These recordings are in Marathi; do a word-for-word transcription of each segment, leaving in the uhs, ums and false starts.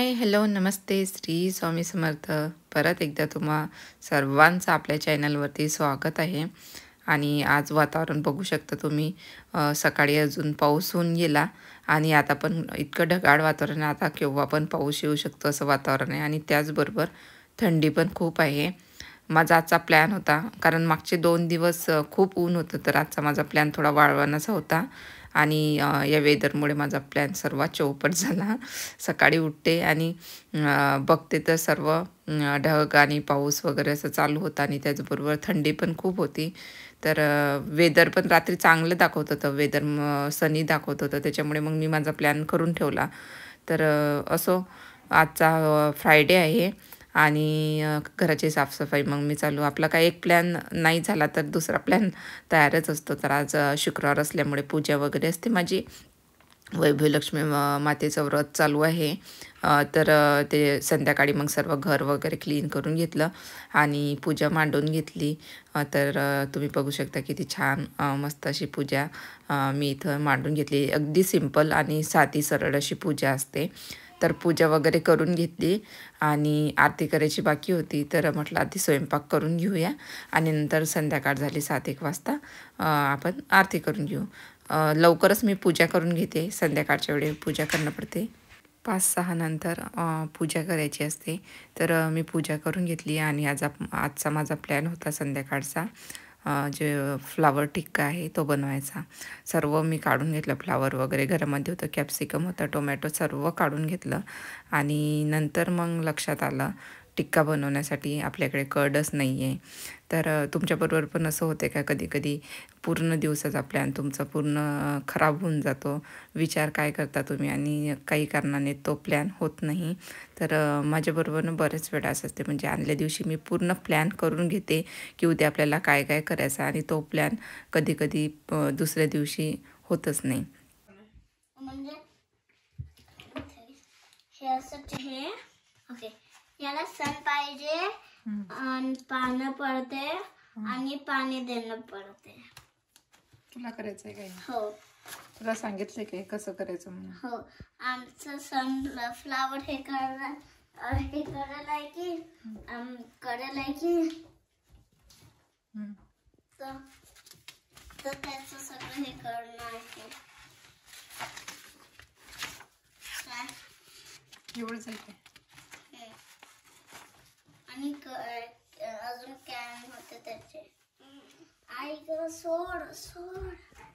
हाय, हॅलो, नमस्ते, श्री स्वामी समर्थ. परत एकदा तुम्हा सर्वांचं आपल्या चॅनलवरती स्वागत आहे. आणि आज वातावरण बघू शकता तुम्ही. अ, सकाळी अजून पाऊस होऊन गेला आणि आता पण इतकं ढगाळ वातावरण आहे, आता केव्हा पण पाऊस येऊ शकतो असं वातावरण आहे. आणि त्याचबरोबर थंडी पण खूप आहे. माझा आजचा प्लॅन होता, कारण मागचे दोन दिवस अ, खूप ऊन होतं, तर आजचा माझा प्लॅन थोडा वाळवण्याचा होता. आणि अ, या वेदरमुळे माझा प्लॅन सर्वात चौपट झाला. सकाळी उठते आणि अ, बघते तर सर्व अ, ढग आणि पाऊस वगैरे असं चालू होतं आणि त्याचबरोबर थंडी पण खूप होती. तर वेदर पण रात्री चांगलं दाखवत होतं, वेदर सनी दाखवत होतं, त्याच्यामुळे मग मी माझा प्लॅन करून ठेवला. तर अ, असो, आजचा फ्रायडे आहे आणि अ, घराची साफसफाई मग मी चालू. आपला काही एक प्लॅन नाही झाला तर दुसरा प्लॅन तयारच असतो. तर आज अ, शुक्रवार असल्यामुळे पूजा वगैरे असते माझी. वैभवलक्ष्मी अ, मातेचं व्रत चालू आहे. अ, तर अ, ते संध्याकाळी मग सर्व घर वगैरे क्लीन करून घेतलं आणि पूजा मांडून घेतली. अ, तर अ, तुम्ही बघू शकता किती छान अ, मस्त अशी पूजा अ, मी इथं मांडून घेतली. अगदी सिंपल आणि साधी सरळ अशी पूजा असते. तर पूजा वगैरे करून घेतली आणि आरती करायची बाकी होती. तर म्हटलं आधी स्वयंपाक करून घेऊया आणि नंतर संध्याकाळ झाली सात एक वाजता अ, आपण आरती करून घेऊ. अ, लवकरच मी पूजा करून घेते. संध्याकाळच्या वेळी पूजा करणं पडते. पाच सहा नंतर अ, पूजा करायची असते. तर अ, मी पूजा करून घेतली आणि आज आप आजचा माझा प्लॅन होता संध्याकाळचा, अ, जे फ्लावर टिक्का आहे तो बनवायचा. सर्व मी काढून घेतलं, फ्लावर वगैरे घरामध्ये होतं, कॅप्सिकम होतं, टोमॅटो सर्व काढून घेतलं. आणि नंतर मग लक्षात आलं टिक्का बनवण्यासाठी आपल्याकडे कर्डच नाही आहे. तर अ, तुमच्याबरोबर पण असं होते का कधी-कधी पूर्ण दिवसाचा प्लॅन तुमचा पूर्ण अ, खराब होऊन जातो. विचार काय करता तुम्ही आणि काही कारणाने तो प्लॅन होत नाही. तर अ, माझ्याबरोबरनं बरेच वेळा असं असते, म्हणजे आदल्या दिवशी मी पूर्ण प्लॅन करून घेते की उद्या आपल्याला काय काय करायचं आणि तो प्लॅन कधी-कधी अ, दुसऱ्या दिवशी होतच नाही. म्हणजे हे असं हे ओके, याला सण पाहिजे आणि पानं पडते आणि पाणी देणं पडते. तुला करायचं आहे काय? हो तुला सांगितलं काय कसं करायचं म्हणून? हो, आमचं सनफ्लावर हे करायला हे करायला आहे की करायला आहे की तर तर त्याचं सगळं हे करणं आहे. काय एवढंच आहे काय? हे. आणि अजून कॅन होते त्याचे. आई ग सोड सोड.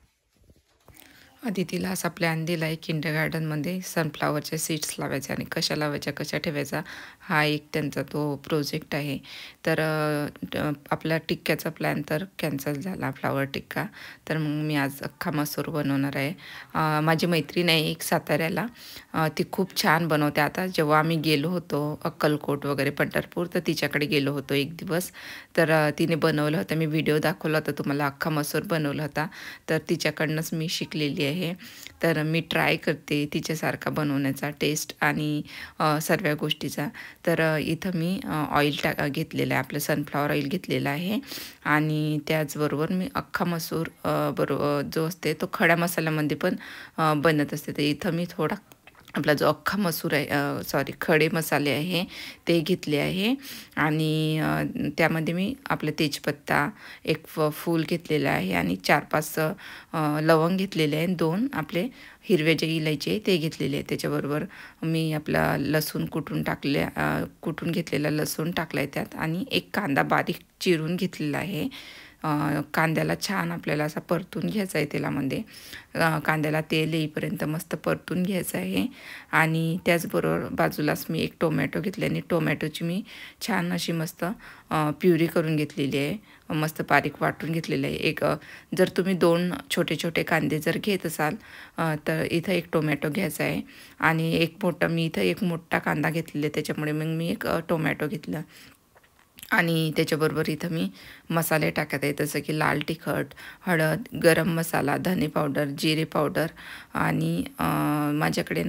अदितीला असा प्लॅन दिला आहे किंडरगार्टनमध्ये सनफ्लावरचे सीड्स लावायचे आणि कशा लावायच्या कशा ठेवायचा, हा एक त्यांचा तो प्रोजेक्ट आहे. तर अ, आपला टिक्क्याचा प्लॅन तर कॅन्सल झाला, फ्लावर टिक्का. तर मग मी आज अख्खा मसूर बनवणार आहे. अ, माझी मैत्रीण आहे एक साताऱ्याला, अ, ती खूप छान बनवते. आता जेव्हा आम्ही गेलो होतो अक्कलकोट वगैरे पंढरपूर, तर तिच्याकडे गेलो होतो एक दिवस. तर अ, तिने बनवलं होतं, मी व्हिडिओ दाखवला होता तुम्हाला, अख्खा मसूर बनवला होता. तर तिच्याकडनंच मी शिकलेली आहे. तर मी ट्राय करते तिच्यासारखा बनवण्याचा टेस्ट आणि अ, सर्व गोष्टीचा. तर अ, इथं मी ऑइल टा घेतलेलं आहे, आपलं सनफ्लॉवर ऑइल घेतलेलं आहे. आणि त्याचबरोबर मी अख्खा मसूर अ, बरोबर जो असते तो खड्या मसाल्यामध्ये पण अ, बनत असते. तर इथं मी थोडा आपला जो अख्खा मसूर आहे, सॉरी खडे मसाले आहे ते घेतले आहे. आणि अ, त्यामध्ये मी आपलं तेजपत्ता एक फ फूल घेतलेलं आहे आणि चार पाच अ, लवंग घेतलेले आहे, दोन आपले हिरवे जे इलायची आहे ते घेतलेले आहे. त्याच्याबरोबर मी आपला लसूण कुटून टाकले अ, कुटून घेतलेला लसूण टाकला आहे त्यात आणि एक कांदा बारीक चिरून घेतलेला आहे. अ, कांद्याला छान आपल्याला असा परतून घ्यायचा आहे तेलामध्ये. अ, कांद्याला तेल येईपर्यंत मस्त परतून घ्यायचं आहे. आणि त्याचबरोबर बाजूलाच मी एक टोमॅटो घेतले आणि टोमॅटोची मी छान अशी मस्त प्युरी करून घेतलेली आहे, मस्त बारीक वाटून घेतलेलं आहे. एक अ, जर तुम्ही दोन छोटे छोटे कांदे जर घेत असाल अ, तर इथं एक टोमॅटो घ्यायचा आहे आणि एक मोठा, मी इथं एक मोठा कांदा घेतलेला आहे, त्याच्यामुळे मग मी एक अ, टोमॅटो घेतलं. आणि त्याच्याबरोबर इथं मी मसाले टाकत आहे, जसं की लाल तिखट, हळद, गरम मसाला, धने पावडर, जिरे पावडर आणि अ, माझ्याकडे ना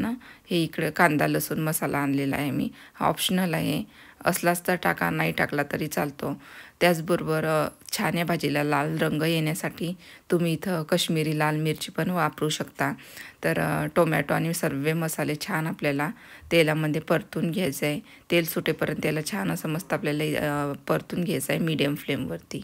हे इकडे कांदा लसूण मसाला आणलेला आहे मी, हा ऑप्शनल आहे, असलाच तर टाका, नाही टाकला तरी चालतो. त्याचबरोबर छान या भाजीला लाल रंग येण्यासाठी तुम्ही इथं कश्मीरी लाल मिरची पण वापरू शकता. तर टोमॅटो आणि सर्व मसाले छान आपल्याला तेलामध्ये परतून घ्यायचं आहे. तेल सुटेपर्यंत त्याला छान असं मस्त आपल्याला परतून घ्यायचं आहे मीडियम फ्लेमवरती.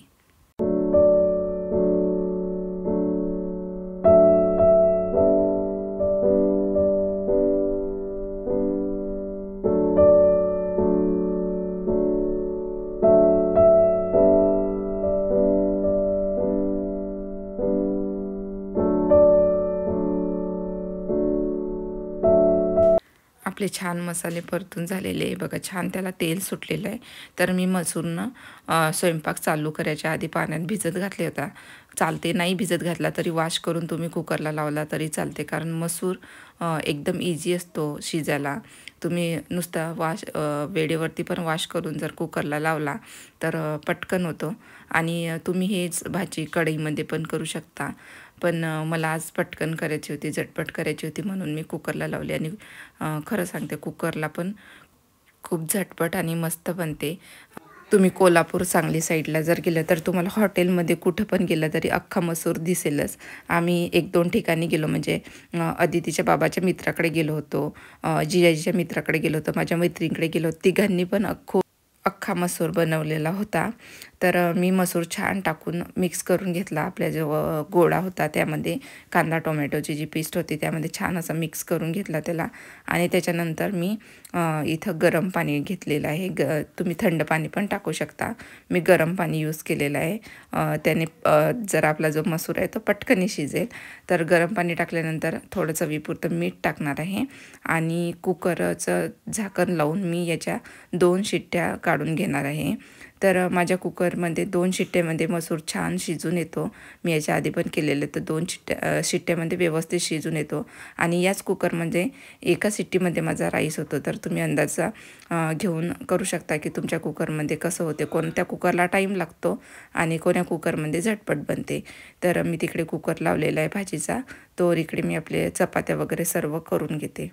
आपले छान मसाले परतून झालेले आहे बघा, छान त्याला तेल सुटलेलं आहे. तर मी मसूरनं स्वयंपाक चालू करायच्या आधी पाण्यात भिजत घातले होता. चालते, नाही भिजत घातला तरी वॉश करून तुम्ही कुकरला लावला तरी चालते, कारण मसूर एकदम इझी असतो शिजायला. तुम्ही नुसता वॉश वेळेवरती पण वॉश करून जर कुकरला लावला तर पटकन होतो. आणि तुम्ही हेच भाजी कढईमध्ये पण करू शकता, पण मला आज पटकन करायची होती, झटपट करायची होती, म्हणून मी कुकरला लावली. आणि खरं सांगते कुकरला पण खूप झटपट आणि मस्त बनते. तुम्ही कोल्हापूर सांगली साईडला जर गेलं तर तुम्हाला हॉटेलमध्ये कुठं पण गेलं तरी अख्खा मसूर दिसेलच. आम्ही एक दोन ठिकाणी गेलो, म्हणजे अदितीच्या बाबाच्या मित्राकडे गेलो होतो, जिजाजीच्या मित्राकडे गेलो होतो, माझ्या मैत्रिणीकडे गेलो होतो. तिघांनी पण अख्खो अख्खा मसूर बनवलेला होता. तर मी मसूर छान टाकून मिक्स करून घेतला. आपल्या जो गोळा होता त्यामध्ये कांदा टोमॅटोची जी पेस्ट होती त्यामध्ये छान असा मिक्स करून घेतला त्याला. आणि त्याच्यानंतर मी इथं गरम पाणी घेतलेलं आहे. ग तुम्ही थंड पाणी पण टाकू शकता, मी गरम पाणी यूज केलेलं आहे. त्याने जर आपला जो मसूर आहे तो पटकन शिजेल. तर गरम पाणी टाकल्यानंतर थोडं चवीपुरतं मीठ टाकणार आहे आणि कुकरचं झाकण लावून मी याच्या दोन शिट्ट्या काढून घेणार आहे. तर माझ्या कुकरमध्ये दोन शिट्ट्यामध्ये मसूर छान शिजून येतो. मी याच्या आधी पण केलेलं, तर दोन शिट्ट्या शिट्ट्यामध्ये व्यवस्थित शिजून येतो. आणि याच कुकरमध्ये एका शिट्टीमध्ये माझा राईस होतो. तर तुम्ही अंदाजा घेऊन करू शकता की तुमच्या कुकरमध्ये कसं होते, कोणत्या कुकरला टाईम लागतो आणि कोण्या कुकरमध्ये झटपट बनते. तर मी तिकडे कुकर लावलेला आहे भाजीचा, तो इकडे मी आपले चपात्या वगैरे सर्व करून घेते.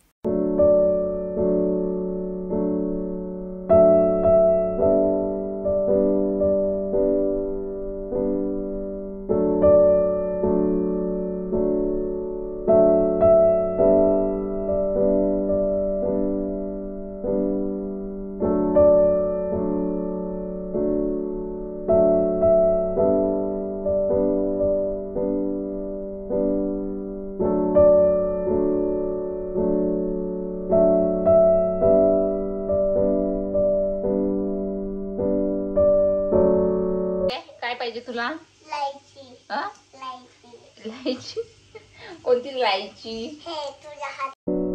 काय पाहिजे तुला? लायची. अ लायची. लायची? कोणती लायची? हे तुझ्या हात.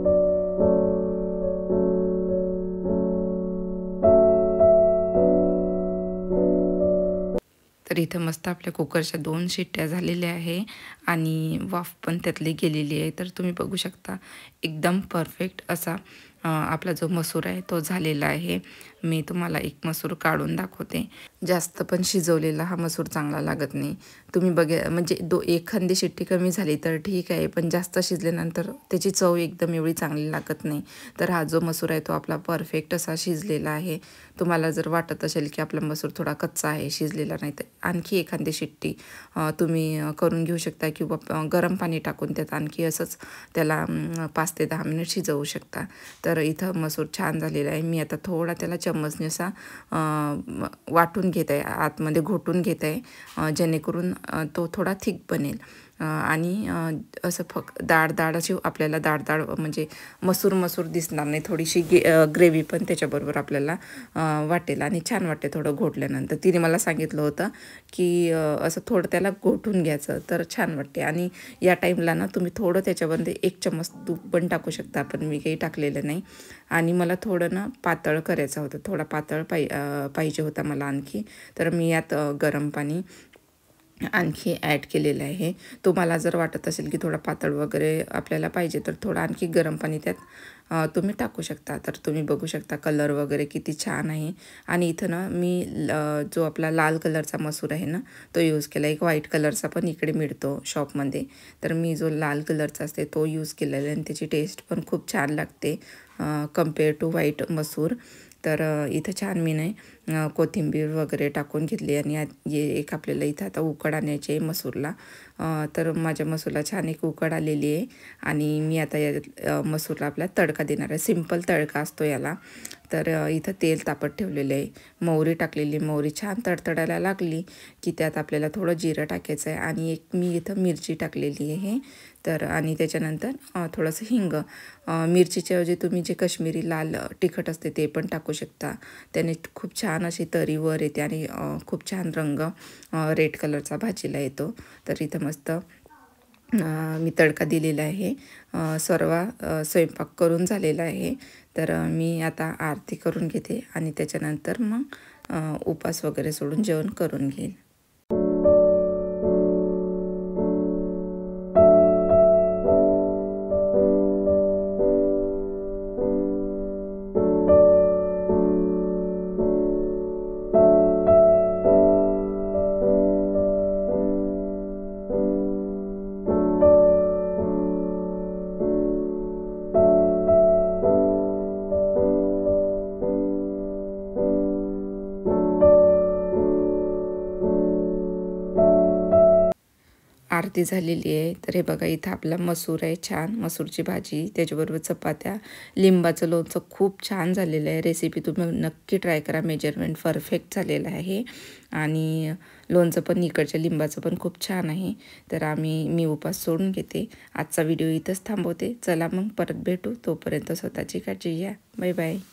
तर इथं मस्त आपल्या कुकरच्या दोन शिट्ट्या झालेल्या आहे आणि वाफ पण त्यातली गेलेली आहे. तर तुम्ही बघू शकता एकदम परफेक्ट असा आपला जो मसूर आहे तो झालेला आहे. मी तुम्हाला एक मसूर काढून दाखवते. जास्त पण शिजवलेला हा मसूर चांगला लागत नाही. तुम्ही बघे म्हणजे दो एखादी शिट्टी कमी झाली तर ठीक आहे, पण जास्त शिजल्यानंतर त्याची चव एकदम एवढी चांगली लागत नाही. तर हा जो मसूर आहे तो आपला परफेक्ट असा शिजलेला आहे. तुम्हाला जर वाटत असेल की आपला मसूर थोडा कच्चा आहे, शिजलेला नाही, तर आणखी एखादी शिट्टी तुम्ही करून घेऊ शकता किंवा गरम पाणी टाकून त्यात आणखी असंच त्याला पाच ते दहा मिनिट शिजवू शकता. तर इथं मसूर छान झालेला आहे. मी आता थोडा त्याला चम्मचने असा वाटून घेत आहे, आतमध्ये घोटून घेत आहे, जेणेकरून तो थोडा थिक बनेल. आणि असं फक्त दाड दाड अशी आपल्याला दाड दाड म्हणजे मसूर मसूर दिसणार नाही, थोडीशी गे ग्रेव्ही पण त्याच्याबरोबर आपल्याला वाटेल आणि छान वाटते थोडं घोटल्यानंतर. तिने मला सांगितलं होतं की असं थोडं त्याला घोटून घ्यायचं तर छान वाटते. आणि या टाईमला ना तुम्ही थोडं त्याच्यामध्ये एक चम्मच तूप पण टाकू शकता, पण मी काही टाकलेलं नाही. आणि मला थोडं ना पातळ करायचं होतं, थोडा पातळ पाहि पाहिजे होता मला आणखी. तर मी यात गरम पाणी आणखी ॲड केलेलं आहे. तुम्हाला जर वाटत असेल की थोडा पातळ वगैरे आपल्याला पाहिजे तर थोडं आणखी गरम पाणी त्यात तुम्ही टाकू शकता. तर तुम्ही बघू शकता कलर वगैरे किती छान आहे. आणि इथं ना मी जो आपला लाल कलरचा मसूर आहे ना तो यूज केला. एक व्हाईट कलरचा पण इकडे मिळतो शॉपमध्ये, तर मी जो लाल कलरचा असते तो यूज केलेला आहे आणि त्याची टेस्ट पण खूप छान लागते कम्पेअर टू व्हाईट मसूर. तर इथं छान मी नाही कोथिंबीर वगैरे टाकून घेतली आणि एक आपल्याला इथं आता उकड आणायची आहे मसूरला. तर माझ्या मसूरला छान एक उकड आलेली आहे आणि मी आता या मसूरला आपला तडका देणार आहे. सिंपल तडका असतो याला. तर इथं तेल तापत ठेवलेलं आहे, मोहरी टाकलेली. मोहरी छान तडतडायला लागली की त्यात आपल्याला थोडं जिरं टाकायचं आहे आणि एक मी इथं मिरची टाकलेली आहे. तर आणि त्याच्यानंतर थोडंसं हिंग. मिरचीच्या ऐवजी तुम्ही जे काश्मीरी लाल तिखट असते ते पण टाकू शकता. त्याने खूप छान अशी तरी वर येते आणि खूप छान रंग रेड कलरचा भाजीला येतो. तर इथं मस्त मी तडका दिलेला आहे. सर्व स्वयंपाक करून झालेला आहे. तर मी आता आरती करून घेते आणि त्याच्यानंतर मग उपास वगैरे सोडून जेवण करून घेईल. आरती झालेली आहे. तर हे बघा इथं आपला मसूर आहे छान, मसूरची भाजी, त्याच्याबरोबर चपात्या, लिंबाचं लोणचं खूप छान झालेलं आहे. रेसिपी तुम्ही नक्की ट्राय करा. मेजरमेंट परफेक्ट झालेलं आहे आणि लोणचं पण इकडच्या लिंबाचं पण खूप छान आहे. तर आम्ही मी उपास सोडून घेते. आजचा व्हिडिओ इथंच थांबवते. चला मग परत भेटू. तोपर्यंत स्वतःची काळजी घ्या. Bye bye.